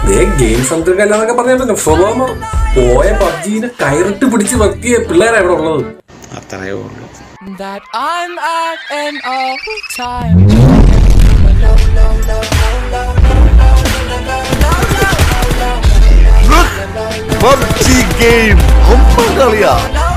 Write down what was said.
Game സംതൃക്കല്ലാന്നൊക്കെ പറഞ്ഞ സ്വഭാവം പോയ പബ്ജിനെ കയറിട്ട് പിടിച്ച് വെക്കിയ പിള്ളേരാ ഇവിടെ ഉള്ളത്. അത്രയേ ഉള്ളൂ. PUBG game ரொம்ப കളിயா